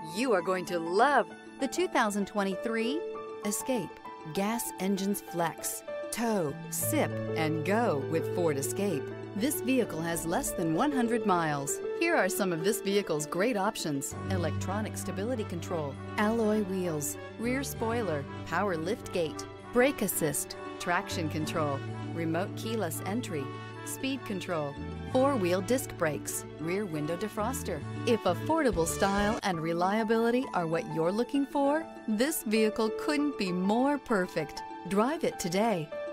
You are going to love the 2023 Escape. Gas engines flex, tow, sip, and go with Ford Escape. This vehicle has less than 100 miles. Here are some of this vehicle's great options: electronic stability control, alloy wheels, rear spoiler, power liftgate, brake assist, traction control, remote keyless entry, speed control, four-wheel disc brakes, rear window defroster. If affordable style and reliability are what you're looking for, this vehicle couldn't be more perfect. Drive it today.